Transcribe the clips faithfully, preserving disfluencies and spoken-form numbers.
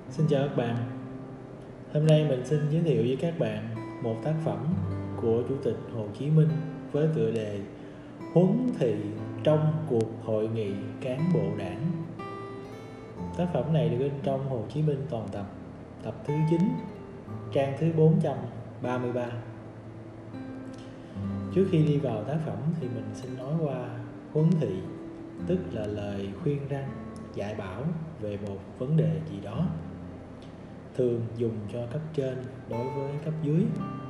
Xin chào các bạn. Hôm nay mình xin giới thiệu với các bạn một tác phẩm của Chủ tịch Hồ Chí Minh với tựa đề Huấn thị trong cuộc hội nghị cán bộ Đảng. Tác phẩm này được in trong Hồ Chí Minh toàn tập, tập thứ chín, trang thứ bốn trăm ba mươi ba. Trước khi đi vào tác phẩm thì mình xin nói qua huấn thị, tức là lời khuyên răn, dạy bảo về một vấn đề gì đó, thường dùng cho cấp trên đối với cấp dưới.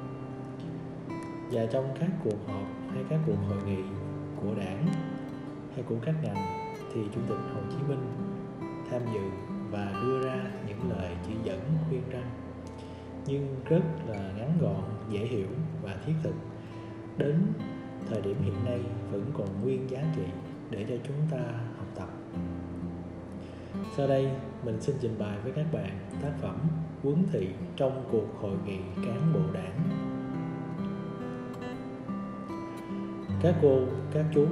Và trong các cuộc họp hay các cuộc hội nghị của đảng hay của các ngành thì Chủ tịch Hồ Chí Minh tham dự và đưa ra những lời chỉ dẫn khuyên răn, nhưng rất là ngắn gọn, dễ hiểu và thiết thực, đến thời điểm hiện nay vẫn còn nguyên giá trị để cho chúng ta học tập. Sau đây mình xin trình bày với các bạn tác phẩm Huấn thị trong cuộc hội nghị cán bộ Đảng. Các cô, các chú,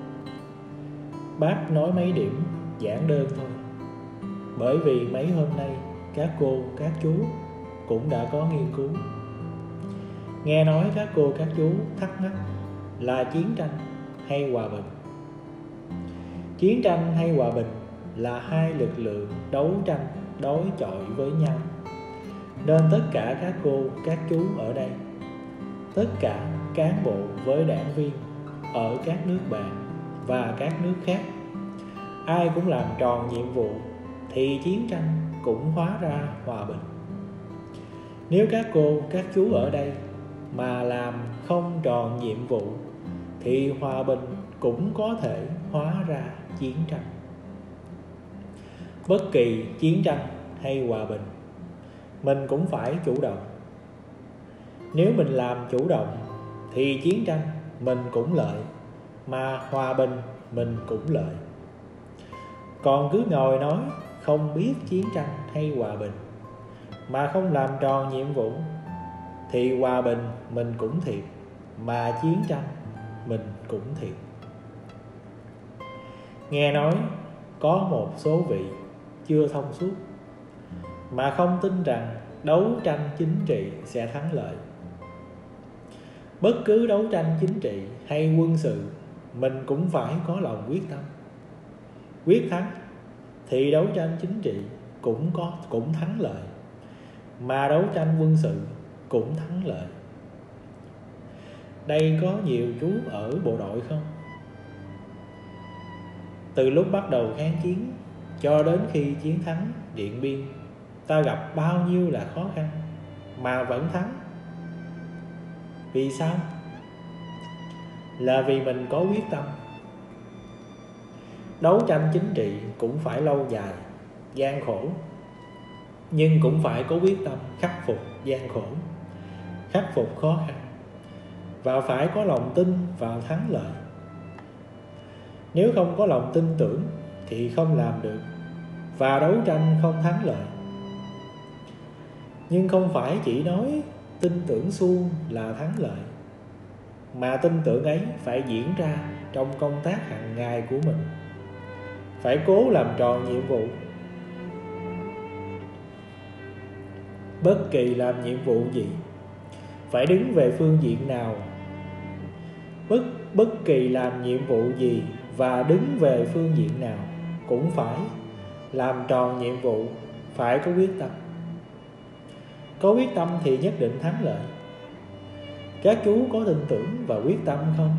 bác nói mấy điểm giản đơn thôi, bởi vì mấy hôm nay các cô, các chú cũng đã có nghiên cứu. Nghe nói các cô, các chú thắc mắc là chiến tranh hay hòa bình. Chiến tranh hay hòa bình là hai lực lượng đấu tranh đối chọi với nhau, nên tất cả các cô, các chú ở đây, tất cả cán bộ với đảng viên ở các nước bạn và các nước khác, ai cũng làm tròn nhiệm vụ thì chiến tranh cũng hóa ra hòa bình. Nếu các cô, các chú ở đây mà làm không tròn nhiệm vụ thì hòa bình cũng có thể hóa ra chiến tranh. Bất kỳ chiến tranh hay hòa bình, mình cũng phải chủ động. Nếu mình làm chủ động thì chiến tranh mình cũng lợi, mà hòa bình mình cũng lợi. Còn cứ ngồi nói không biết chiến tranh hay hòa bình mà không làm tròn nhiệm vụ thì hòa bình mình cũng thiệt, mà chiến tranh mình cũng thiệt. Nghe nói có một số vị chưa thông suốt mà không tin rằng đấu tranh chính trị sẽ thắng lợi. Bất cứ đấu tranh chính trị hay quân sự, mình cũng phải có lòng quyết tâm. Quyết thắng thì đấu tranh chính trị cũng có cũng thắng lợi, mà đấu tranh quân sự cũng thắng lợi. Đây có nhiều chú ở bộ đội không? Từ lúc bắt đầu kháng chiến cho đến khi chiến thắng Điện Biên, ta gặp bao nhiêu là khó khăn mà vẫn thắng. Vì sao? Là vì mình có quyết tâm. Đấu tranh chính trị cũng phải lâu dài, gian khổ, nhưng cũng phải có quyết tâm khắc phục gian khổ, khắc phục khó khăn, và phải có lòng tin vào thắng lợi. Nếu không có lòng tin tưởng thì không làm được, và đấu tranh không thắng lợi. Nhưng không phải chỉ nói tin tưởng suông là thắng lợi, mà tin tưởng ấy phải diễn ra trong công tác hàng ngày của mình. Phải cố làm tròn nhiệm vụ. Bất kỳ làm nhiệm vụ gì, phải đứng về phương diện nào. Bất, bất kỳ làm nhiệm vụ gì và đứng về phương diện nào cũng phải làm tròn nhiệm vụ, phải có quyết tâm. Có quyết tâm thì nhất định thắng lợi. Các chú có tin tưởng và quyết tâm không?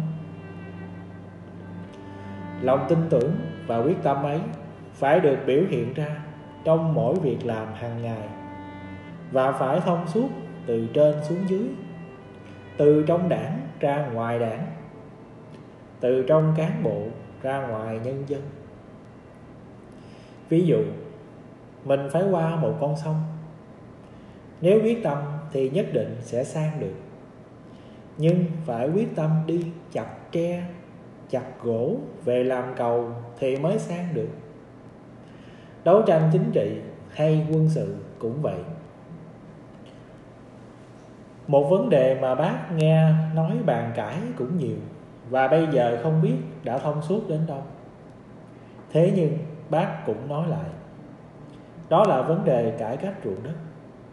Lòng tin tưởng và quyết tâm ấy phải được biểu hiện ra trong mỗi việc làm hàng ngày, và phải thông suốt từ trên xuống dưới, từ trong đảng ra ngoài đảng, từ trong cán bộ ra ngoài nhân dân. Ví dụ, mình phải qua một con sông. Nếu quyết tâm thì nhất định sẽ sang được, nhưng phải quyết tâm đi chặt tre, chặt gỗ về làm cầu thì mới sang được. Đấu tranh chính trị hay quân sự cũng vậy. Một vấn đề mà bác nghe nói bàn cãi cũng nhiều, và bây giờ không biết đã thông suốt đến đâu. Thế nhưng bác cũng nói lại, Đó là vấn đề cải cách ruộng đất.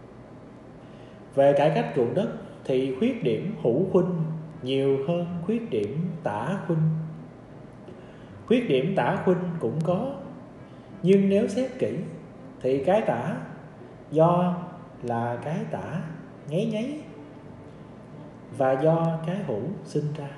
Về cải cách ruộng đất thì khuyết điểm hữu khuynh nhiều hơn khuyết điểm tả khuynh. Khuyết điểm tả khuynh cũng có, nhưng nếu xét kỹ thì cái tả do là cái tả nháy nháy và do cái hữu sinh ra.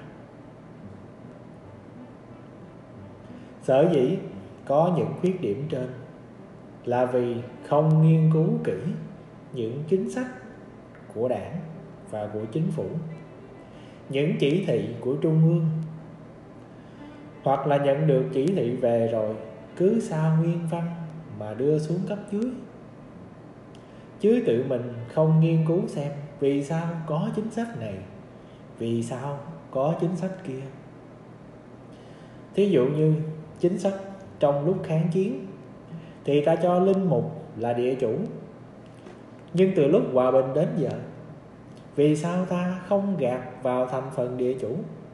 Sở dĩ có những khuyết điểm trên là vì không nghiên cứu kỹ những chính sách của Đảng và của chính phủ, những chỉ thị của Trung ương, hoặc là nhận được chỉ thị về rồi cứ sao nguyên văn mà đưa xuống cấp dưới, chứ tự mình không nghiên cứu xem vì sao có chính sách này, vì sao có chính sách kia. Thí dụ như chính sách trong lúc kháng chiến thì ta cho linh mục là địa chủ, nhưng từ lúc hòa bình đến giờ vì sao ta không gạt vào thành phần địa chủ?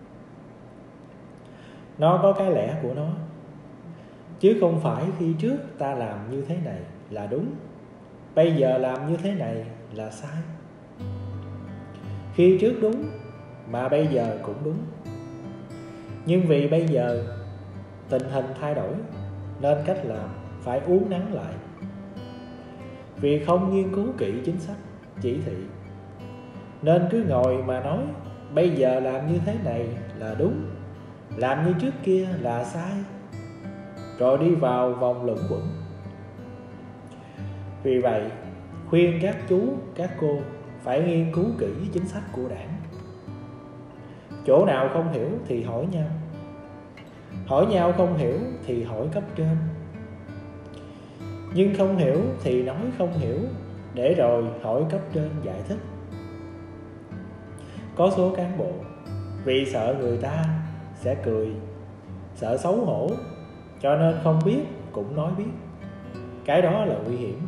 Nó có cái lẽ của nó, chứ không phải khi trước ta làm như thế này là đúng, bây giờ làm như thế này là sai. Khi trước đúng mà bây giờ cũng đúng, nhưng vì bây giờ tình hình thay đổi nên cách làm phải uốn nắn lại. Vì không nghiên cứu kỹ chính sách, chỉ thị, nên cứ ngồi mà nói bây giờ làm như thế này là đúng, làm như trước kia là sai, rồi đi vào vòng luẩn quẩn. Vì vậy khuyên các chú, các cô phải nghiên cứu kỹ chính sách của Đảng. Chỗ nào không hiểu thì hỏi nhau, hỏi nhau không hiểu thì hỏi cấp trên, nhưng không hiểu thì nói không hiểu, để rồi hỏi cấp trên giải thích. Có số cán bộ vì sợ người ta sẽ cười, sợ xấu hổ, cho nên không biết cũng nói biết. Cái đó là nguy hiểm.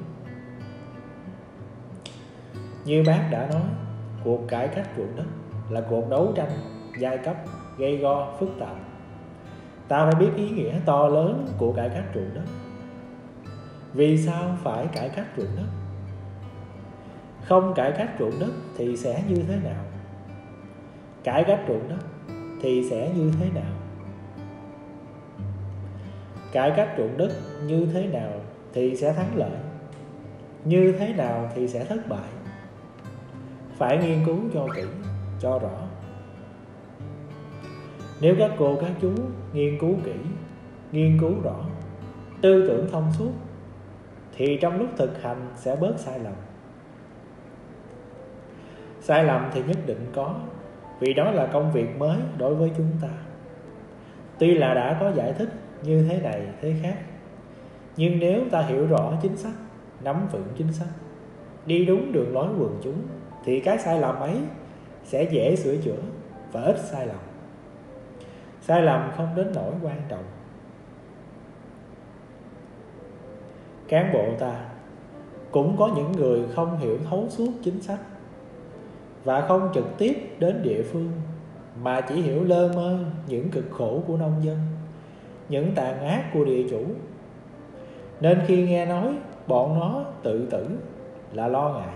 Như bác đã nói, cuộc cải cách ruộng đất là cuộc đấu tranh giai cấp gây go phức tạp. Ta phải biết ý nghĩa to lớn của cải cách ruộng đất. Vì sao phải cải cách ruộng đất? Không cải cách ruộng đất thì sẽ như thế nào? Cải cách ruộng đất thì sẽ như thế nào? Cải cách ruộng đất như thế nào thì sẽ thắng lợi, như thế nào thì sẽ thất bại. Phải nghiên cứu cho kỹ, cho rõ. Nếu các cô, các chú nghiên cứu kỹ, nghiên cứu rõ, tư tưởng thông suốt, thì trong lúc thực hành sẽ bớt sai lầm. Sai lầm thì nhất định có, vì đó là công việc mới đối với chúng ta. Tuy là đã có giải thích như thế này thế khác, nhưng nếu ta hiểu rõ chính sách, nắm vững chính sách, đi đúng đường lối quần chúng, thì cái sai lầm ấy sẽ dễ sửa chữa và ít sai lầm. Sai lầm không đến nỗi quan trọng. Cán bộ ta cũng có những người không hiểu thấu suốt chính sách và không trực tiếp đến địa phương, mà chỉ hiểu lơ mơ những cực khổ của nông dân, những tàn ác của địa chủ. Nên khi nghe nói bọn nó tự tử là lo ngại.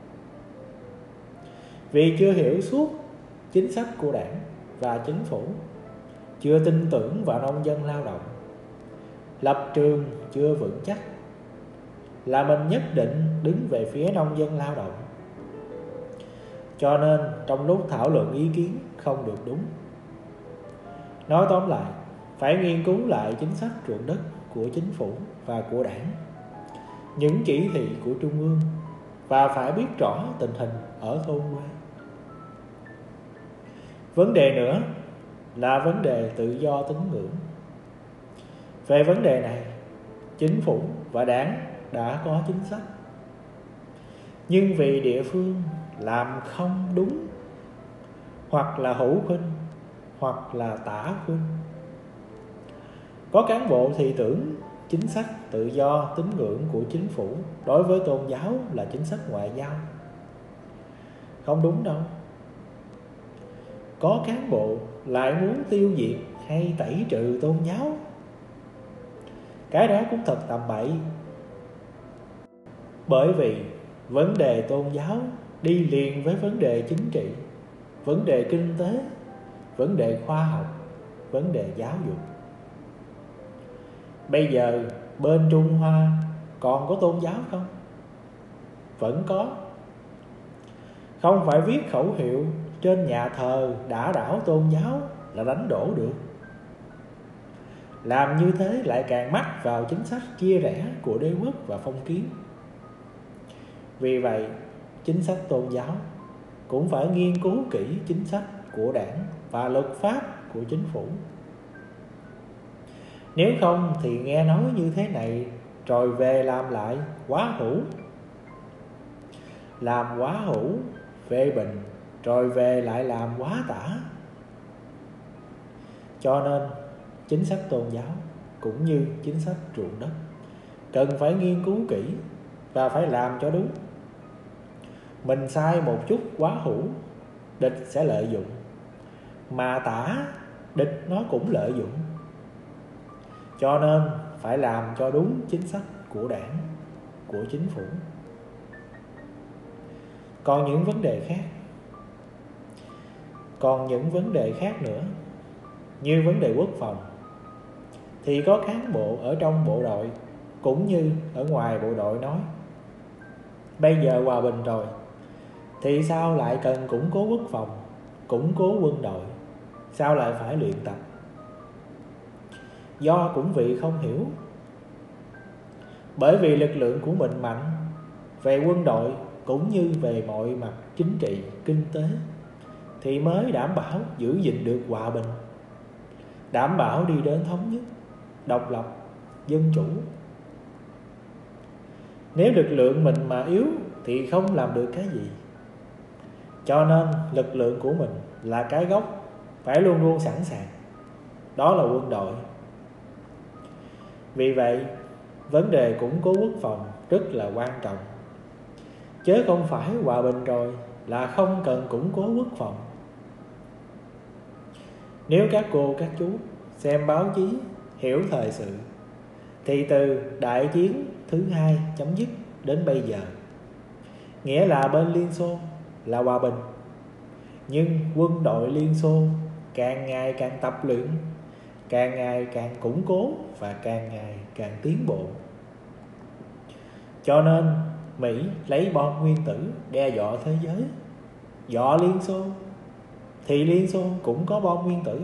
Vì chưa hiểu suốt chính sách của Đảng và chính phủ, chưa tin tưởng vào nông dân lao động, lập trường chưa vững chắc, là mình nhất định đứng về phía nông dân lao động. Cho nên trong lúc thảo luận ý kiến không được đúng. Nói tóm lại, phải nghiên cứu lại chính sách ruộng đất của chính phủ và của Đảng, những chỉ thị của Trung ương, và phải biết rõ tình hình ở thôn quê. Vấn đề nữa là vấn đề tự do tín ngưỡng. Về vấn đề này, chính phủ và Đảng đã có chính sách, nhưng vì địa phương làm không đúng, hoặc là hữu khuynh, hoặc là tả khuynh. Có cán bộ thì tưởng chính sách tự do tín ngưỡng của chính phủ đối với tôn giáo là chính sách ngoại giao. Không đúng đâu. Có cán bộ lại muốn tiêu diệt hay tẩy trừ tôn giáo. Cái đó cũng thật tầm bậy. Bởi vì vấn đề tôn giáo đi liền với vấn đề chính trị, vấn đề kinh tế, vấn đề khoa học, vấn đề giáo dục. Bây giờ bên Trung Hoa còn có tôn giáo không? Vẫn có. Không phải viết khẩu hiệu trên nhà thờ đả đảo tôn giáo là đánh đổ được. Làm như thế lại càng mắc vào chính sách chia rẽ của đế quốc và phong kiến. Vì vậy, chính sách tôn giáo cũng phải nghiên cứu kỹ chính sách của đảng và luật pháp của chính phủ. Nếu không thì nghe nói như thế này rồi về làm lại quá hữu. Làm quá hữu, phê bình, rồi về lại làm quá tả. Cho nên chính sách tôn giáo cũng như chính sách ruộng đất cần phải nghiên cứu kỹ và phải làm cho đúng. Mình sai một chút quá hữu, địch sẽ lợi dụng. Mà tả, địch nó cũng lợi dụng. Cho nên phải làm cho đúng chính sách của đảng, của chính phủ. Còn những vấn đề khác Còn những vấn đề khác nữa, như vấn đề quốc phòng, thì có cán bộ ở trong bộ đội cũng như ở ngoài bộ đội nói: bây giờ hòa bình rồi, thì sao lại cần củng cố quốc phòng, củng cố quân đội? Sao lại phải luyện tập? Do cũng vì không hiểu. Bởi vì lực lượng của mình mạnh về quân đội cũng như về mọi mặt chính trị, kinh tế, thì mới đảm bảo giữ gìn được hòa bình, đảm bảo đi đến thống nhất, độc lập, dân chủ. Nếu lực lượng mình mà yếu thì không làm được cái gì. Cho nên lực lượng của mình là cái gốc, phải luôn luôn sẵn sàng. Đó là quân đội. Vì vậy, vấn đề củng cố quốc phòng rất là quan trọng. Chứ không phải hòa bình rồi là không cần củng cố quốc phòng. Nếu các cô, các chú xem báo chí, hiểu thời sự, thì từ đại chiến thứ hai chấm dứt đến bây giờ, nghĩa là bên Liên Xô là hòa bình. Nhưng quân đội Liên Xô càng ngày càng tập luyện, càng ngày càng củng cố và càng ngày càng tiến bộ. Cho nên Mỹ lấy bom nguyên tử đe dọa thế giới, dọa Liên Xô, thì Liên Xô cũng có bom nguyên tử.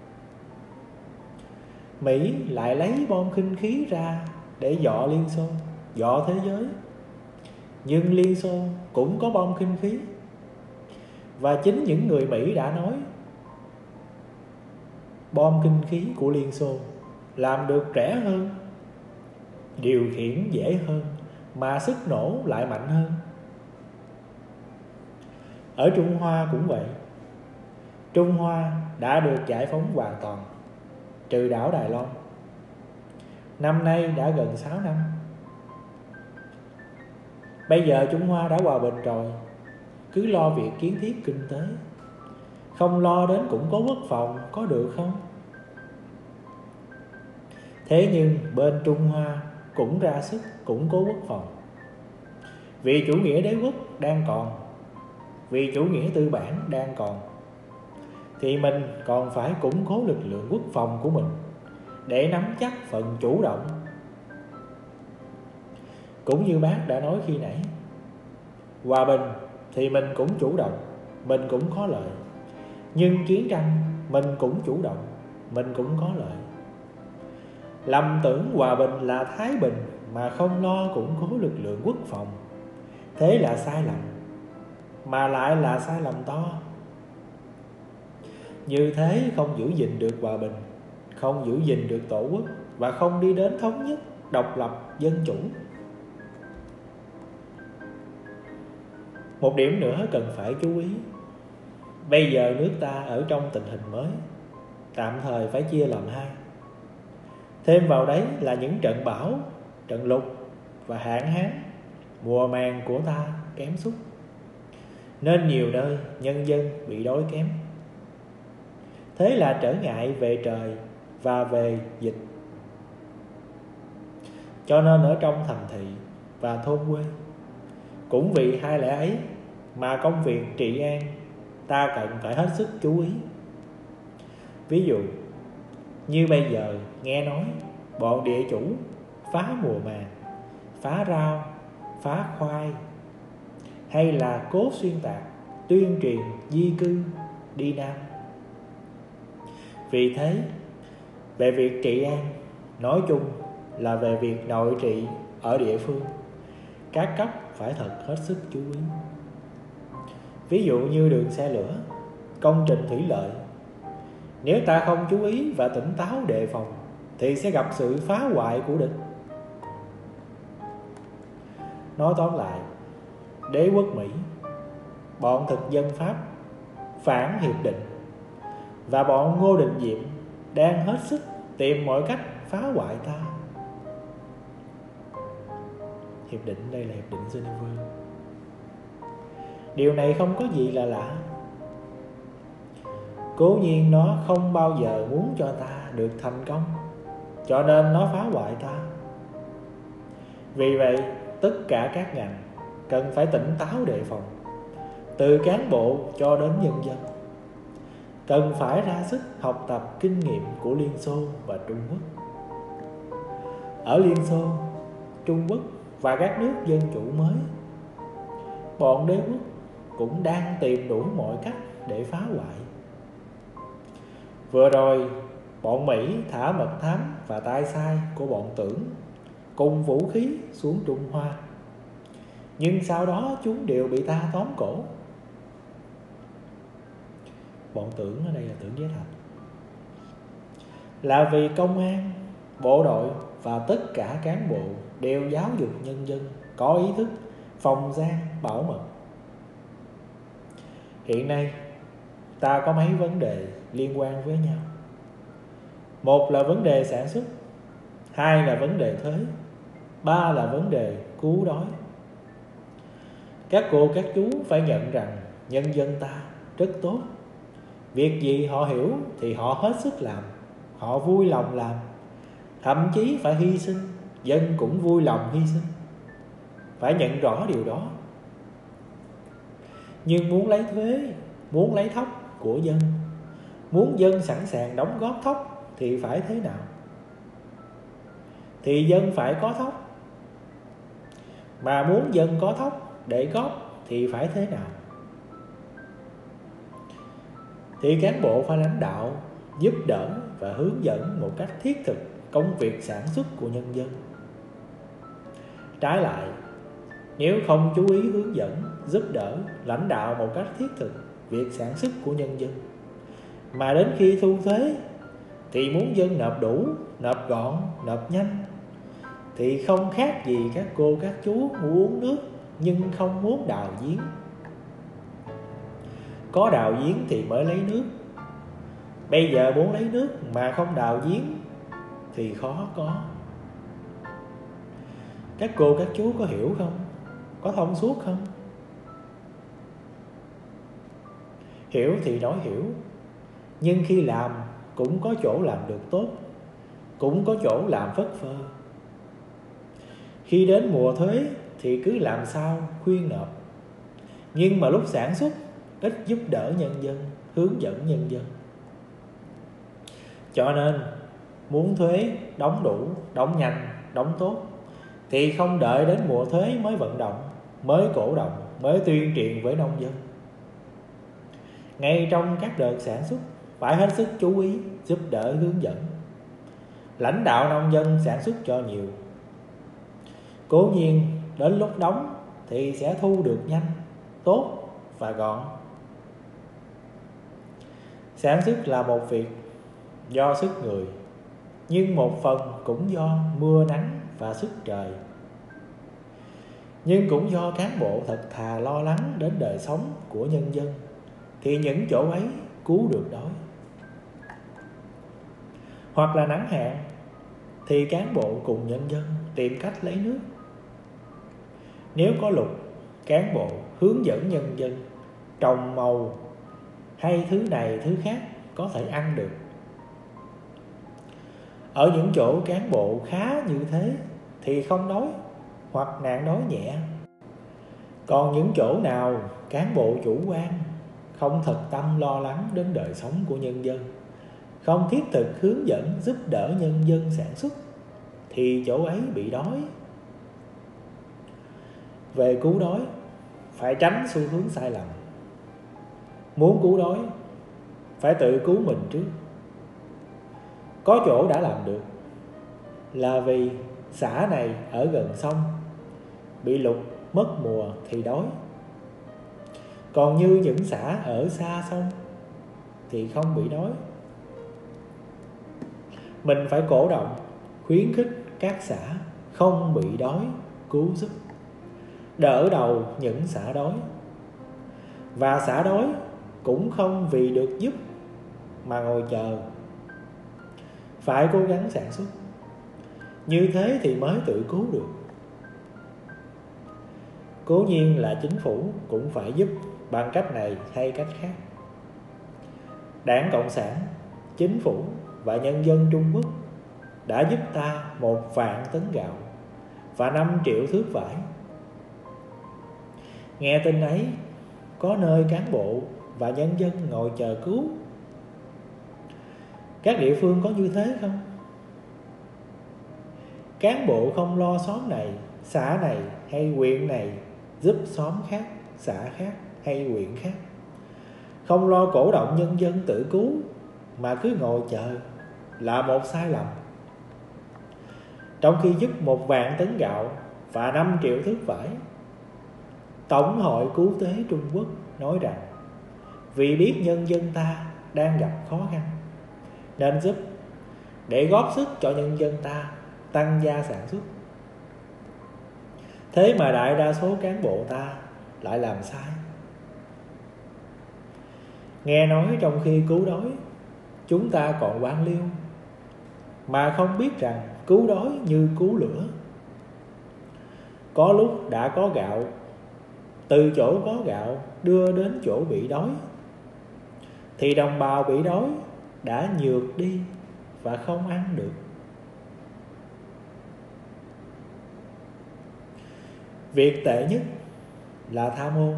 Mỹ lại lấy bom khinh khí ra để dọa Liên Xô, dọa thế giới, nhưng Liên Xô cũng có bom khinh khí. Và chính những người Mỹ đã nói bom khinh khí của Liên Xô làm được rẻ hơn, điều khiển dễ hơn, mà sức nổ lại mạnh hơn. Ở Trung Hoa cũng vậy. Trung Hoa đã được giải phóng hoàn toàn, trừ đảo Đài Loan. Năm nay đã gần sáu năm. Bây giờ Trung Hoa đã hòa bình rồi, cứ lo việc kiến thiết kinh tế, không lo đến củng cố quốc phòng có được không? Thế nhưng bên Trung Hoa cũng ra sức củng cố quốc phòng. Vì chủ nghĩa đế quốc đang còn, vì chủ nghĩa tư bản đang còn, thì mình còn phải củng cố lực lượng quốc phòng của mình để nắm chắc phần chủ động. Cũng như bác đã nói khi nãy, hòa bình thì mình cũng chủ động, mình cũng có lợi. Nhưng chiến tranh mình cũng chủ động, mình cũng có lợi. Lầm tưởng hòa bình là thái bình mà không lo củng cố lực lượng quốc phòng, thế là sai lầm, mà lại là sai lầm to. Như thế không giữ gìn được hòa bình, không giữ gìn được tổ quốc, và không đi đến thống nhất, độc lập, dân chủ. Một điểm nữa cần phải chú ý. Bây giờ nước ta ở trong tình hình mới, tạm thời phải chia làm hai. Thêm vào đấy là những trận bão, trận lụt và hạn hán, mùa màng của ta kém sút, nên nhiều nơi nhân dân bị đói kém. Thế là trở ngại về trời và về dịch. Cho nên ở trong thành thị và thôn quê Cũng vì hai lẽ ấy mà công việc trị an ta cần phải hết sức chú ý. Ví dụ như bây giờ nghe nói bọn địa chủ phá mùa màng, phá rau, phá khoai, hay là cố xuyên tạc tuyên truyền di cư đi Nam. Vì thế, về việc trị an, nói chung là về việc nội trị ở địa phương, các cấp phải thật hết sức chú ý. Ví dụ như đường xe lửa, công trình thủy lợi, nếu ta không chú ý và tỉnh táo đề phòng thì sẽ gặp sự phá hoại của địch. Nói tóm lại, đế quốc Mỹ, bọn thực dân Pháp phản hiệp định và bọn Ngô Đình Diệm đang hết sức tìm mọi cách phá hoại ta. Hiệp định đây là Hiệp định Geneva. Điều này không có gì là lạ. Cố nhiên nó không bao giờ muốn cho ta được thành công, cho nên nó phá hoại ta. Vì vậy, tất cả các ngành cần phải tỉnh táo đề phòng, từ cán bộ cho đến nhân dân. Cần phải ra sức học tập kinh nghiệm của Liên Xô và Trung Quốc. Ở Liên Xô, Trung Quốc và các nước dân chủ mới, bọn đế quốc cũng đang tìm đủ mọi cách để phá hoại. Vừa rồi, bọn Mỹ thả mật thám và tay sai của bọn Tưởng cùng vũ khí xuống Trung Hoa, nhưng sau đó chúng đều bị ta tóm cổ. Bọn Tưởng ở đây là Tưởng Giới Thạch. Là vì công an, bộ đội và tất cả cán bộ đều giáo dục nhân dân có ý thức phòng gian bảo mật. Hiện nay ta có mấy vấn đề liên quan với nhau. Một là vấn đề sản xuất, hai là vấn đề thuế, ba là vấn đề cứu đói. Các cô các chú phải nhận rằng nhân dân ta rất tốt. Việc gì họ hiểu thì họ hết sức làm, họ vui lòng làm, thậm chí phải hy sinh, dân cũng vui lòng hy sinh. Phải nhận rõ điều đó. Nhưng muốn lấy thuế, muốn lấy thóc của dân, muốn dân sẵn sàng đóng góp thóc thì phải thế nào? Thì dân phải có thóc. Mà muốn dân có thóc để góp thì phải thế nào? Thì cán bộ phải lãnh đạo, giúp đỡ và hướng dẫn một cách thiết thực công việc sản xuất của nhân dân. Trái lại, nếu không chú ý hướng dẫn, giúp đỡ, lãnh đạo một cách thiết thực việc sản xuất của nhân dân, mà đến khi thu thuế thì muốn dân nộp đủ, nộp gọn, nộp nhanh, thì không khác gì các cô các chú muốn uống nước nhưng không muốn đào giếng. Có đào giếng thì mới lấy nước. Bây giờ muốn lấy nước mà không đào giếng thì khó có. Các cô các chú có hiểu không? Có thông suốt không? Hiểu thì nói hiểu, nhưng khi làm cũng có chỗ làm được tốt, cũng có chỗ làm phất phơ. Khi đến mùa thuế thì cứ làm sao khuyên nộp, nhưng mà lúc sản xuất ít giúp đỡ nhân dân, hướng dẫn nhân dân. Cho nên muốn thuế đóng đủ, đóng nhanh, đóng tốt thì không đợi đến mùa thuế mới vận động, mới cổ động, mới tuyên truyền với nông dân. Ngay trong các đợt sản xuất phải hết sức chú ý, giúp đỡ, hướng dẫn, lãnh đạo nông dân sản xuất cho nhiều. Cố nhiên đến lúc đóng thì sẽ thu được nhanh, tốt và gọn. Sản xuất là một việc do sức người, nhưng một phần cũng do mưa nắng và sức trời. Nhưng cũng do cán bộ thật thà lo lắng đến đời sống của nhân dân, thì những chỗ ấy cứu được đói. Hoặc là nắng hạn thì cán bộ cùng nhân dân tìm cách lấy nước. Nếu có lụt, cán bộ hướng dẫn nhân dân trồng màu hay thứ này thứ khác có thể ăn được. Ở những chỗ cán bộ khá như thế thì không đói hoặc nạn đói nhẹ. Còn những chỗ nào cán bộ chủ quan, không thật tâm lo lắng đến đời sống của nhân dân, không thiết thực hướng dẫn giúp đỡ nhân dân sản xuất, thì chỗ ấy bị đói. Về cứu đói, phải tránh xu hướng sai lầm. Muốn cứu đói, phải tự cứu mình trước. Có chỗ đã làm được là vì xã này ở gần sông, bị lụt mất mùa thì đói. Còn như những xã ở xa sông thì không bị đói. Mình phải cổ động, khuyến khích các xã không bị đói, cứu giúp, đỡ đầu những xã đói. Và xã đói cũng không vì được giúp mà ngồi chờ, phải cố gắng sản xuất. Như thế thì mới tự cứu được. Cố nhiên là chính phủ cũng phải giúp bằng cách này hay cách khác. Đảng Cộng sản, chính phủ và nhân dân Trung Quốc đã giúp ta một vạn tấn gạo và năm triệu thước vải. Nghe tin ấy, có nơi cán bộ và nhân dân ngồi chờ cứu. Các địa phương có như thế không? Cán bộ không lo xóm này, xã này hay huyện này giúp xóm khác, xã khác hay huyện khác, không lo cổ động nhân dân tự cứu mà cứ ngồi chờ, là một sai lầm. Trong khi giúp một vạn tấn gạo và năm triệu thước vải, Tổng hội Cứu tế Trung Quốc nói rằng vì biết nhân dân ta đang gặp khó khăn nên giúp, để góp sức cho nhân dân ta tăng gia sản xuất. Thế mà đại đa số cán bộ ta lại làm sai. Nghe nói trong khi cứu đói, chúng ta còn quan liêu, mà không biết rằng cứu đói như cứu lửa. Có lúc đã có gạo, từ chỗ có gạo đưa đến chỗ bị đói, thì đồng bào bị đói đã nhược đi và không ăn được. Việc tệ nhất là tham ô.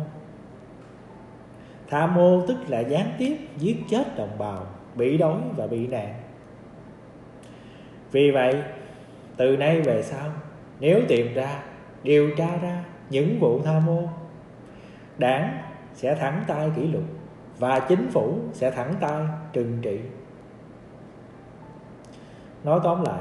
Tham ô tức là gián tiếp giết chết đồng bào bị đói và bị nạn. Vì vậy, từ nay về sau, nếu tìm ra, điều tra ra những vụ tham ô, đảng sẽ thẳng tay kỷ luật và chính phủ sẽ thẳng tay trừng trị. Nói tóm lại,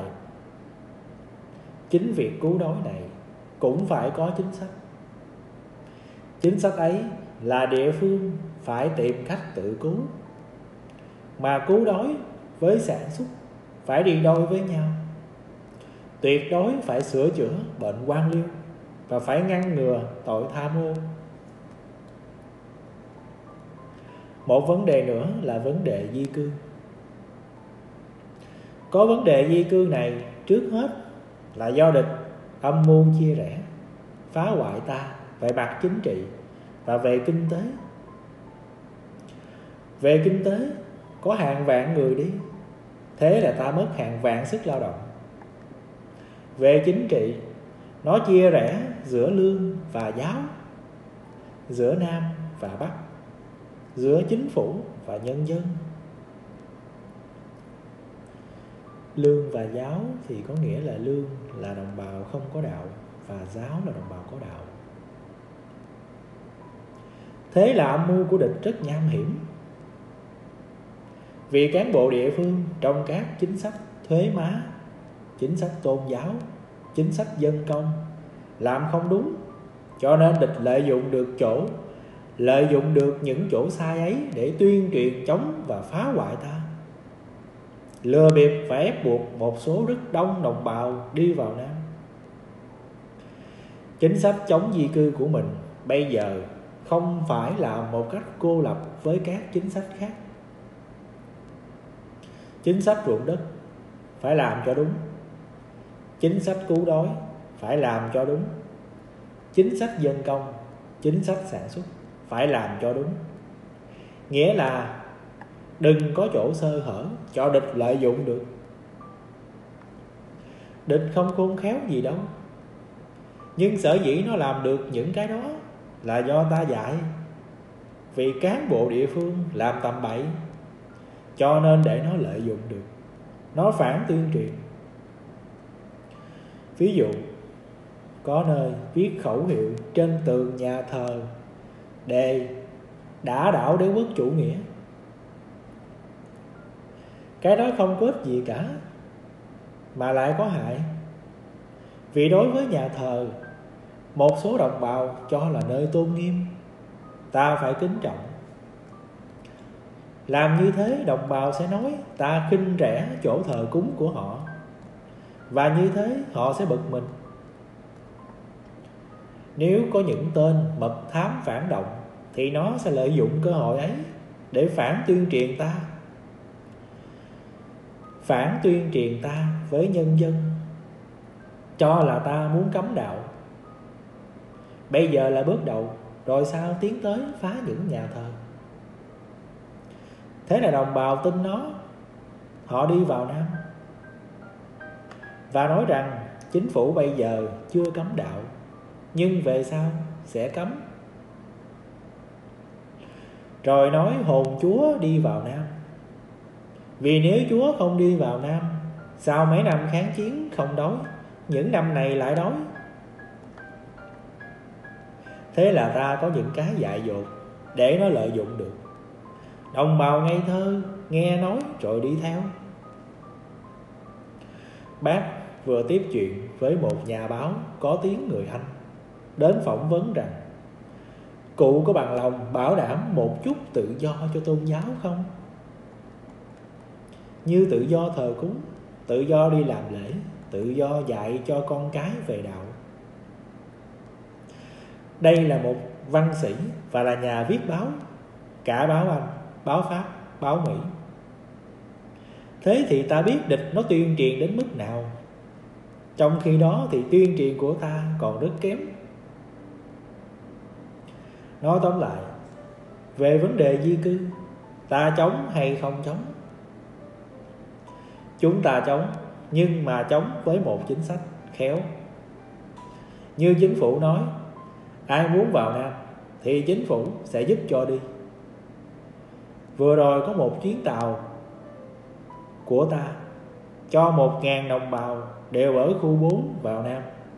chính việc cứu đói này cũng phải có chính sách. Chính sách ấy là địa phương phải tìm cách tự cứu, mà cứu đói với sản xuất phải đi đôi với nhau. Tuyệt đối phải sửa chữa bệnh quan liêu và phải ngăn ngừa tội tham ô. Một vấn đề nữa là vấn đề di cư. Có vấn đề di cư này trước hết là do địch âm mưu chia rẽ, phá hoại ta về mặt chính trị và về kinh tế. Về kinh tế, có hàng vạn người đi, thế là ta mất hàng vạn sức lao động. Về chính trị, nó chia rẽ giữa lương và giáo, giữa Nam và Bắc, giữa chính phủ và nhân dân. Lương và giáo thì có nghĩa là lương là đồng bào không có đạo và giáo là đồng bào có đạo. Thế là âm mưu của địch rất nham hiểm. Vì cán bộ địa phương trong các chính sách thuế má, chính sách tôn giáo, chính sách dân công làm không đúng, cho nên địch lợi dụng được chỗ, lợi dụng được những chỗ sai ấy để tuyên truyền chống và phá hoại ta, lừa bịp và ép buộc một số rất đông đồng bào đi vào Nam. Chính sách chống di cư của mình bây giờ không phải là một cách cô lập với các chính sách khác. Chính sách ruộng đất phải làm cho đúng, chính sách cứu đói phải làm cho đúng, chính sách dân công, chính sách sản xuất phải làm cho đúng. Nghĩa là đừng có chỗ sơ hở cho địch lợi dụng được. Địch không khôn khéo gì đâu, nhưng sở dĩ nó làm được những cái đó là do ta dạy. Vì cán bộ địa phương làm tầm bậy, cho nên để nó lợi dụng được, nó phản tuyên truyền. Ví dụ, có nơi viết khẩu hiệu trên tường nhà thờ đề đả đảo đế quốc chủ nghĩa. Cái đó không có ích gì cả, mà lại có hại. Vì đối với nhà thờ, một số đồng bào cho là nơi tôn nghiêm, ta phải kính trọng. Làm như thế, đồng bào sẽ nói ta khinh rẻ chỗ thờ cúng của họ, và như thế họ sẽ bực mình. Nếu có những tên mật thám phản động, thì nó sẽ lợi dụng cơ hội ấy để phản tuyên truyền ta. Phản tuyên truyền ta với nhân dân, cho là ta muốn cấm đạo. Bây giờ là bước đầu, rồi sao tiến tới phá những nhà thờ. Thế là đồng bào tin nó, họ đi vào Nam và nói rằng chính phủ bây giờ chưa cấm đạo, nhưng về sau sẽ cấm. Rồi nói hồn Chúa đi vào Nam, vì nếu Chúa không đi vào Nam, sau mấy năm kháng chiến không đói, những năm này lại đói. Thế là ta có những cái dại dột để nó lợi dụng được. Đồng bào ngây thơ nghe nói rồi đi theo. Bác vừa tiếp chuyện với một nhà báo có tiếng người Anh, đến phỏng vấn rằng cụ có bằng lòng bảo đảm một chút tự do cho tôn giáo không? Như tự do thờ cúng, tự do đi làm lễ, tự do dạy cho con cái về đạo. Đây là một văn sĩ và là nhà viết báo, cả báo Anh, báo Pháp, báo Mỹ. Thế thì ta biết địch nó tuyên truyền đến mức nào. Trong khi đó thì tuyên truyền của ta còn rất kém. Nói tóm lại, về vấn đề di cư, ta chống hay không chống? Chúng ta chống, nhưng mà chống với một chính sách khéo. Như chính phủ nói, ai muốn vào Nam thì chính phủ sẽ giúp cho đi. Vừa rồi có một chuyến tàu của ta cho một ngàn đồng bào đều ở khu bốn vào Nam.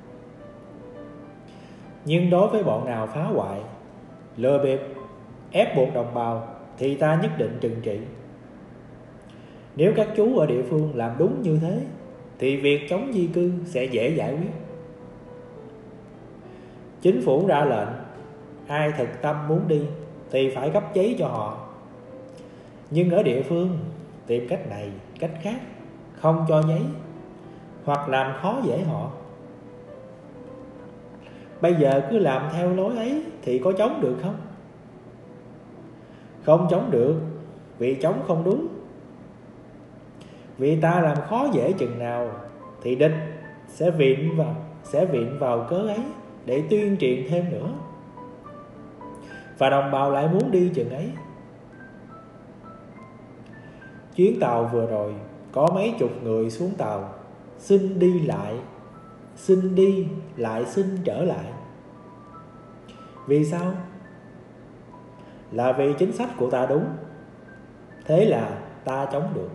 Nhưng đối với bọn nào phá hoại, lừa bịp, ép buộc đồng bào thì ta nhất định trừng trị. Nếu các chú ở địa phương làm đúng như thế thì việc chống di cư sẽ dễ giải quyết. Chính phủ ra lệnh, ai thực tâm muốn đi thì phải cấp giấy cho họ. Nhưng ở địa phương tìm cách này, cách khác, không cho giấy, hoặc làm khó dễ họ. Bây giờ cứ làm theo lối ấy thì có chống được không? Không chống được, vì chống không đúng. Vì ta làm khó dễ chừng nào thì địch sẽ viện vào, sẽ viện vào cớ ấy để tuyên truyền thêm nữa. Và đồng bào lại muốn đi chừng ấy. Chuyến tàu vừa rồi có mấy chục người xuống tàu, xin đi lại, xin đi lại xin trở lại. Vì sao? Là vì chính sách của ta đúng. Thế là ta chống được.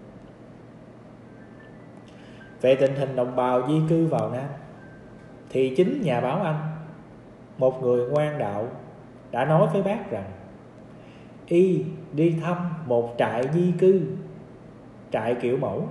Về tình hình đồng bào di cư vào Nam, thì chính nhà báo Anh, một người ngoan đạo, đã nói với bác rằng y đi thăm một trại di cư, trại kiểu mẫu.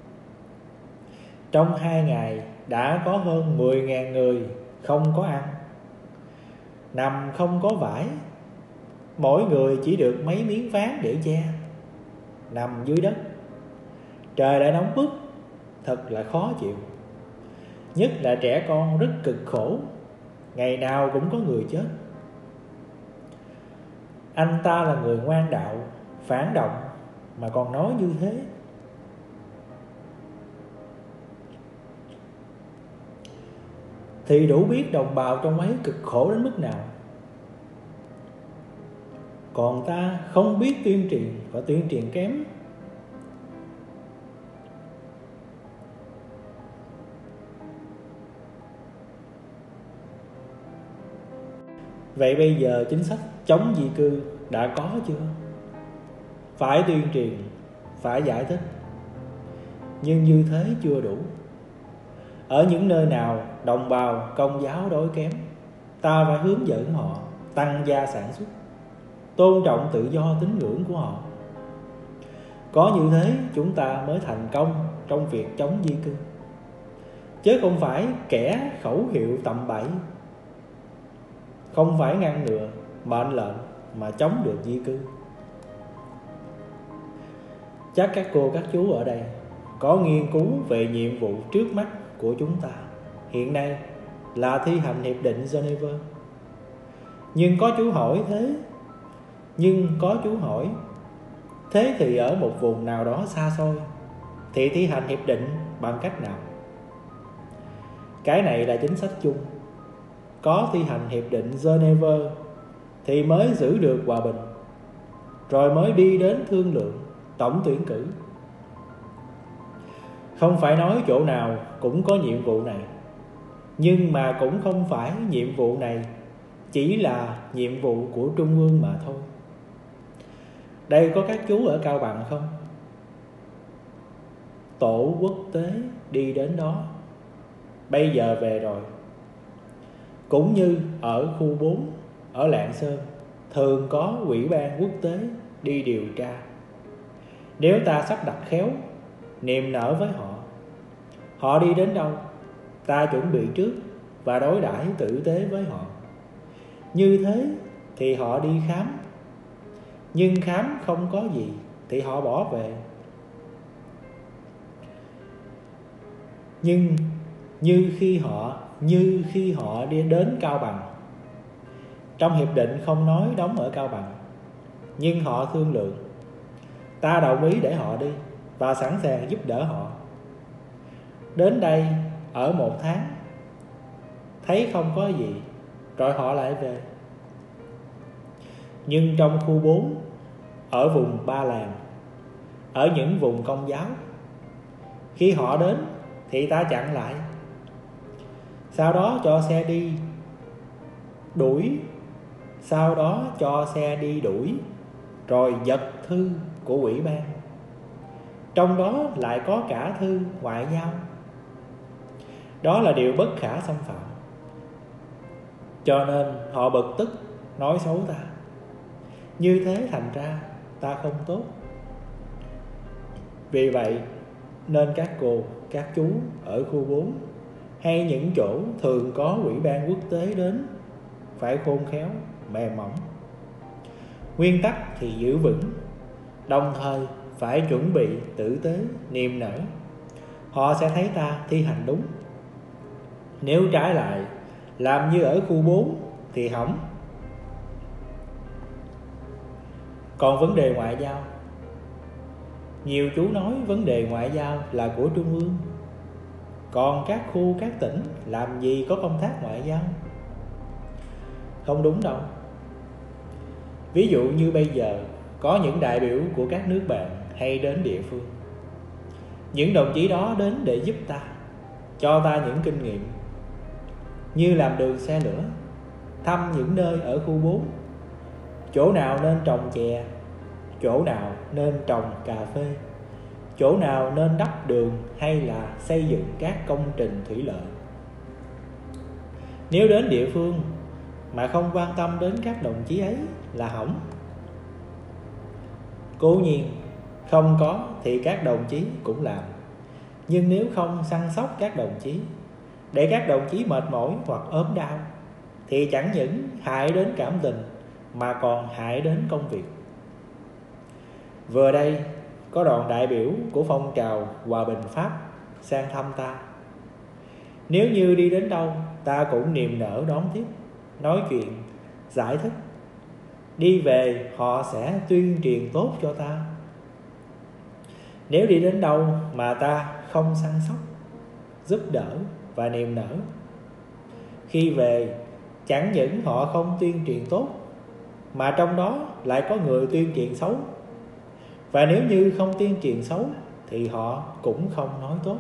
Trong hai ngày đã có hơn mười nghìn người không có ăn, nằm không có vải, mỗi người chỉ được mấy miếng ván để che, nằm dưới đất. Trời đã nóng bức, thật là khó chịu. Nhất là trẻ con rất cực khổ, ngày nào cũng có người chết. Anh ta là người ngoan đạo, phản động mà còn nói như thế. Thì đủ biết đồng bào trong ấy cực khổ đến mức nào. Còn ta không biết tuyên truyền và tuyên truyền kém. Vậy bây giờ chính sách chống di cư đã có chưa? Phải tuyên truyền, phải giải thích, nhưng như thế chưa đủ. Ở những nơi nào đồng bào công giáo đói kém, ta phải hướng dẫn họ tăng gia sản xuất, tôn trọng tự do tín ngưỡng của họ. Có như thế chúng ta mới thành công trong việc chống di cư, chứ không phải kẻ khẩu hiệu tầm bậy. Không phải ngăn ngừa mệnh lệnh mà chống được di cư. Chắc các cô các chú ở đây có nghiên cứu về nhiệm vụ trước mắt của chúng ta hiện nay là thi hành Hiệp định Geneva. Nhưng có chú hỏi thế Nhưng có chú hỏi Thế thì ở một vùng nào đó xa xôi thì thi hành hiệp định bằng cách nào? Cái này là chính sách chung. Có thi hành Hiệp định Geneva thì mới giữ được hòa bình, rồi mới đi đến thương lượng tổng tuyển cử. Không phải nói chỗ nào cũng có nhiệm vụ này, nhưng mà cũng không phải nhiệm vụ này chỉ là nhiệm vụ của Trung ương mà thôi. Đây có các chú ở Cao Bằng không? Tổ quốc tế đi đến đó, bây giờ về rồi. Cũng như ở khu bốn, ở Lạng Sơn, thường có ủy ban quốc tế đi điều tra. Nếu ta sắp đặt khéo, niềm nở với họ, họ đi đến đâu, ta chuẩn bị trước và đối đãi tử tế với họ. Như thế thì họ đi khám, nhưng khám không có gì thì họ bỏ về. Nhưng như khi họ như khi họ đi đến Cao Bằng, trong hiệp định không nói đóng ở Cao Bằng, nhưng họ thương lượng, ta đồng ý để họ đi và sẵn sàng giúp đỡ họ. Đến đây ở một tháng, thấy không có gì, rồi họ lại về. Nhưng trong khu bốn, ở vùng Ba Làng, ở những vùng công giáo, khi họ đến thì ta chặn lại, sau đó cho xe đi đuổi sau đó cho xe đi đuổi rồi giật thư của ủy ban, trong đó lại có cả thư ngoại giao. Đó là điều bất khả xâm phạm. Cho nên họ bực tức nói xấu ta. Như thế thành ra ta không tốt. Vì vậy nên các cô, các chú ở khu bốn hay những chỗ thường có ủy ban quốc tế đến phải khôn khéo, mềm mỏng. Nguyên tắc thì giữ vững, đồng thời phải chuẩn bị tử tế, niềm nở. Họ sẽ thấy ta thi hành đúng. Nếu trái lại, làm như ở khu bốn thì hỏng. Còn vấn đề ngoại giao, nhiều chú nói vấn đề ngoại giao là của Trung ương, còn các khu, các tỉnh làm gì có công tác ngoại giao. Không đúng đâu. Ví dụ như bây giờ có những đại biểu của các nước bạn hay đến địa phương. Những đồng chí đó đến để giúp ta, cho ta những kinh nghiệm, như làm đường xe lửa, thăm những nơi ở khu bốn, chỗ nào nên trồng chè, chỗ nào nên trồng cà phê, chỗ nào nên đắp đường hay là xây dựng các công trình thủy lợi. Nếu đến địa phương mà không quan tâm đến các đồng chí ấy là hỏng. Cố nhiên không có thì các đồng chí cũng làm, nhưng nếu không săn sóc các đồng chí, để các đồng chí mệt mỏi hoặc ốm đau, thì chẳng những hại đến cảm tình mà còn hại đến công việc. Vừa đây có đoàn đại biểu của phong trào Hòa bình Pháp sang thăm ta. Nếu như đi đến đâu, ta cũng niềm nở đón tiếp, nói chuyện, giải thích. Đi về họ sẽ tuyên truyền tốt cho ta. Nếu đi đến đâu mà ta không săn sóc, giúp đỡ và niềm nở, khi về chẳng những họ không tuyên truyền tốt, mà trong đó lại có người tuyên truyền xấu. Và nếu như không tuyên truyền xấu thì họ cũng không nói tốt.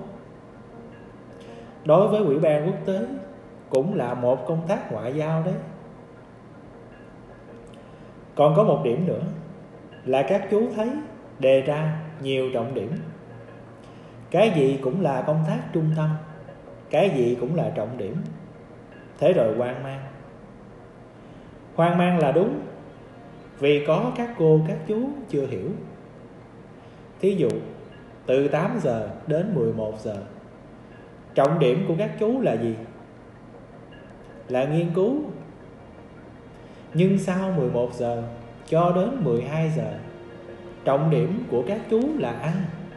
Đối với ủy ban quốc tế cũng là một công tác ngoại giao đấy. Còn có một điểm nữa là các chú thấy đề ra nhiều trọng điểm. Cái gì cũng là công tác trung tâm, cái gì cũng là trọng điểm. Thế rồi hoang mang. Hoang mang là đúng, vì có các cô các chú chưa hiểu. Thí dụ từ tám giờ đến mười một giờ, trọng điểm của các chú là gì? Là nghiên cứu. Nhưng sau mười một giờ cho đến mười hai giờ, trọng điểm của các chú là ăn.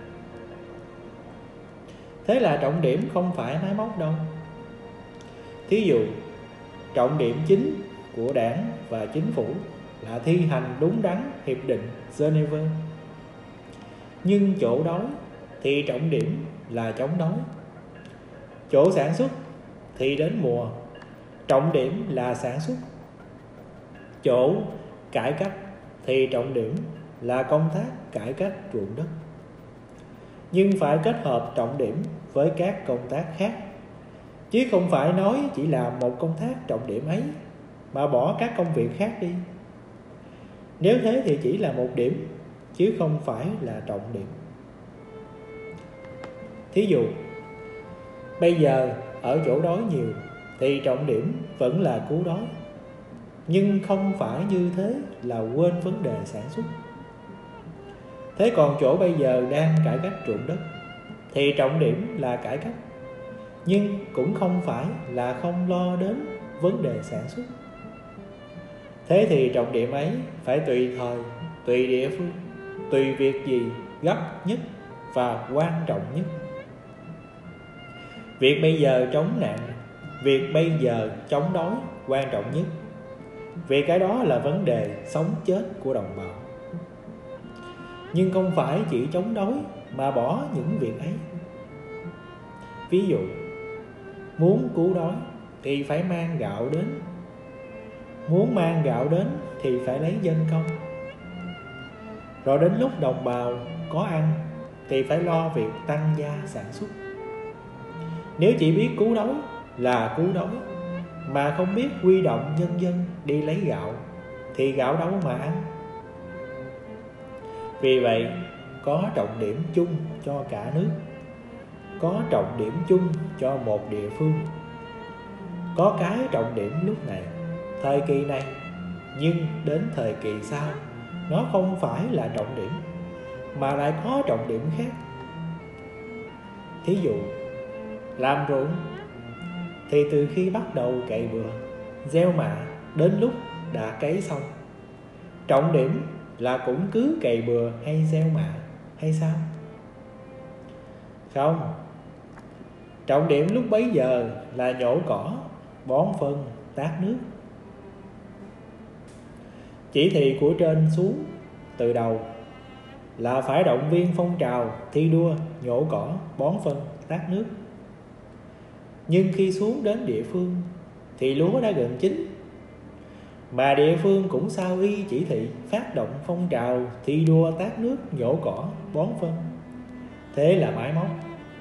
Thế là trọng điểm không phải máy móc đâu. Thí dụ trọng điểm chính của đảng và chính phủ là thi hành đúng đắn hiệp định Geneva. Nhưng chỗ đói thì trọng điểm là chống đói. Chỗ sản xuất thì đến mùa, trọng điểm là sản xuất. Chỗ cải cách thì trọng điểm là công tác cải cách ruộng đất. Nhưng phải kết hợp trọng điểm với các công tác khác, chứ không phải nói chỉ làm một công tác trọng điểm ấy mà bỏ các công việc khác đi. Nếu thế thì chỉ là một điểm, chứ không phải là trọng điểm. Thí dụ bây giờ ở chỗ đói nhiều thì trọng điểm vẫn là cứu đói, nhưng không phải như thế là quên vấn đề sản xuất. Thế còn chỗ bây giờ đang cải cách ruộng đất thì trọng điểm là cải cách, nhưng cũng không phải là không lo đến vấn đề sản xuất. Thế thì trọng điểm ấy phải tùy thời, tùy địa phương, tùy việc gì gấp nhất và quan trọng nhất. Việc bây giờ chống nạn, việc bây giờ chống đói quan trọng nhất, vì cái đó là vấn đề sống chết của đồng bào. Nhưng không phải chỉ chống đói mà bỏ những việc ấy. Ví dụ muốn cứu đói thì phải mang gạo đến, muốn mang gạo đến thì phải lấy dân công. Rồi đến lúc đồng bào có ăn thì phải lo việc tăng gia sản xuất. Nếu chỉ biết cứu đói là cứu đói mà không biết huy động nhân dân đi lấy gạo thì gạo đâu mà ăn. Vì vậy có trọng điểm chung cho cả nước, có trọng điểm chung cho một địa phương. Có cái trọng điểm lúc này, thời kỳ này, nhưng đến thời kỳ sau nó không phải là trọng điểm mà lại có trọng điểm khác. Thí dụ làm ruộng thì từ khi bắt đầu cày bừa, gieo mạ đến lúc đã cấy xong, trọng điểm là cũng cứ cày bừa hay gieo mạ hay sao? Không. Trọng điểm lúc bấy giờ là nhổ cỏ, bón phân, tát nước. Chỉ thị của trên xuống từ đầu là phải động viên phong trào thi đua nhổ cỏ, bón phân, tát nước. Nhưng khi xuống đến địa phương thì lúa đã gần chín, mà địa phương cũng sao y chỉ thị phát động phong trào thi đua tát nước, nhổ cỏ, bón phân. Thế là máy móc.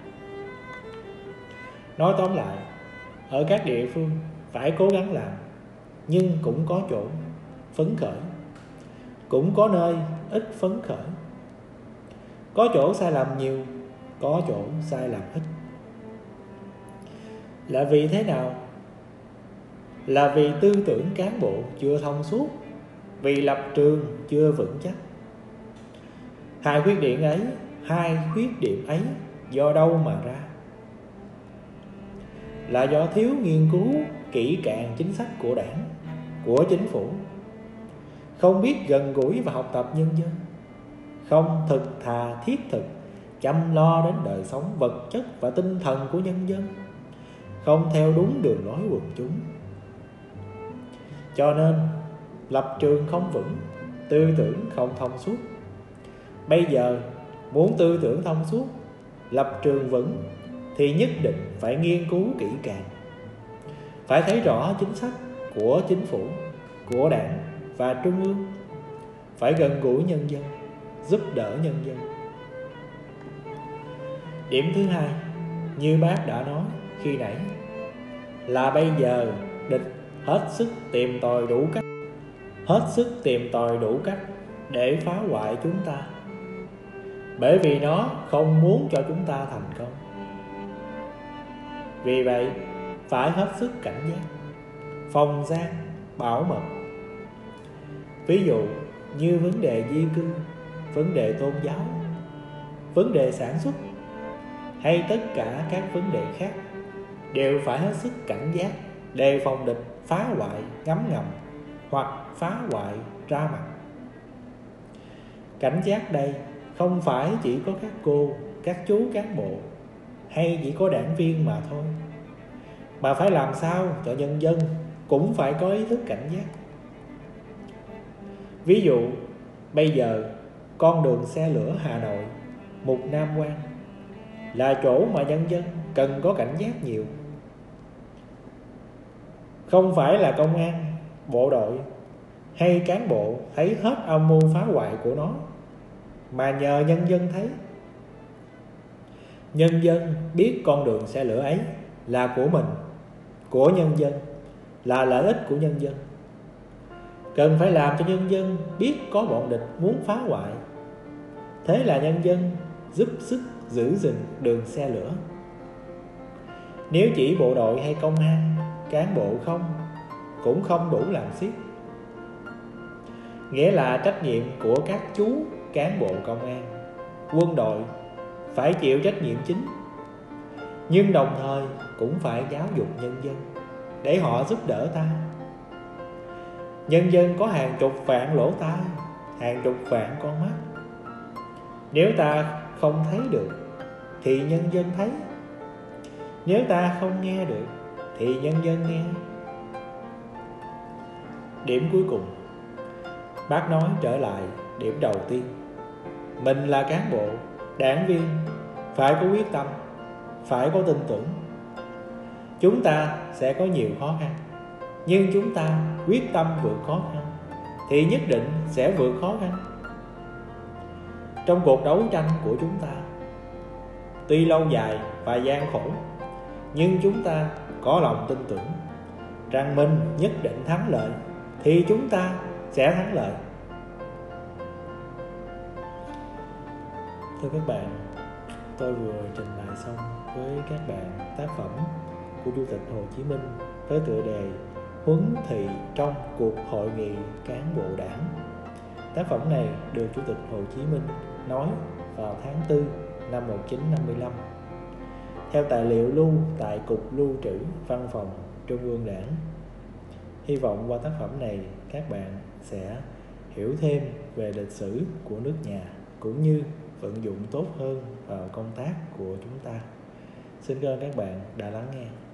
Nói tóm lại, ở các địa phương phải cố gắng làm, nhưng cũng có chỗ phấn khởi, cũng có nơi ít phấn khởi. Có chỗ sai lầm nhiều, có chỗ sai lầm ít. Là vì thế nào? Là vì tư tưởng cán bộ chưa thông suốt, vì lập trường chưa vững chắc. Hai khuyết điểm ấy, hai khuyết điểm ấy do đâu mà ra? Là do thiếu nghiên cứu kỹ càng chính sách của đảng, của chính phủ, không biết gần gũi và học tập nhân dân, không thực thà thiết thực chăm lo đến đời sống vật chất và tinh thần của nhân dân, không theo đúng đường lối quần chúng. Cho nên lập trường không vững, tư tưởng không thông suốt. Bây giờ muốn tư tưởng thông suốt, lập trường vững thì nhất định phải nghiên cứu kỹ càng, phải thấy rõ chính sách của chính phủ, của đảng và trung ương, phải gần gũi nhân dân, giúp đỡ nhân dân. Điểm thứ hai, như bác đã nói khi nãy, là bây giờ địch hết sức tìm tòi đủ cách, hết sức tìm tòi đủ cách để phá hoại chúng ta, bởi vì nó không muốn cho chúng ta thành công. Vì vậy, phải hết sức cảnh giác, phòng gian, bảo mật. Ví dụ như vấn đề di cư, vấn đề tôn giáo, vấn đề sản xuất hay tất cả các vấn đề khác đều phải hết sức cảnh giác, đề phòng địch phá hoại ngấm ngầm hoặc phá hoại ra mặt. Cảnh giác đây không phải chỉ có các cô, các chú cán bộ hay chỉ có đảng viên mà thôi, mà phải làm sao cho nhân dân cũng phải có ý thức cảnh giác. Ví dụ bây giờ con đường xe lửa Hà Nội Mục Nam Quan là chỗ mà nhân dân cần có cảnh giác nhiều. Không phải là công an, bộ đội hay cán bộ thấy hết âm mưu phá hoại của nó, mà nhờ nhân dân thấy. Nhân dân biết con đường xe lửa ấy là của mình, của nhân dân, là lợi ích của nhân dân. Cần phải làm cho nhân dân biết có bọn địch muốn phá hoại. Thế là nhân dân giúp sức giữ gìn đường xe lửa. Nếu chỉ bộ đội hay công an, cán bộ không, cũng không đủ làm xiết. Nghĩa là trách nhiệm của các chú cán bộ công an, quân đội phải chịu trách nhiệm chính, nhưng đồng thời cũng phải giáo dục nhân dân để họ giúp đỡ ta. Nhân dân có hàng chục vạn lỗ tai, hàng chục vạn con mắt. Nếu ta không thấy được thì nhân dân thấy, nếu ta không nghe được thì nhân dân nghe. Điểm cuối cùng, bác nói trở lại điểm đầu tiên. Mình là cán bộ, đảng viên, phải có quyết tâm, phải có tin tưởng. Chúng ta sẽ có nhiều khó khăn, nhưng chúng ta quyết tâm vượt khó khăn thì nhất định sẽ vượt khó khăn. Trong cuộc đấu tranh của chúng ta, tuy lâu dài và gian khổ, nhưng chúng ta có lòng tin tưởng rằng mình nhất định thắng lợi thì chúng ta sẽ thắng lợi. Thưa các bạn, tôi vừa trình bày xong với các bạn tác phẩm của Chủ tịch Hồ Chí Minh với tựa đề Huấn thị trong cuộc hội nghị cán bộ đảng. Tác phẩm này được Chủ tịch Hồ Chí Minh nói vào tháng tư năm một nghìn chín trăm năm mươi lăm theo tài liệu lưu tại Cục Lưu trữ Văn phòng Trung ương Đảng. Hy vọng qua tác phẩm này các bạn sẽ hiểu thêm về lịch sử của nước nhà cũng như vận dụng tốt hơn vào công tác của chúng ta. Xin cảm ơn các bạn đã lắng nghe.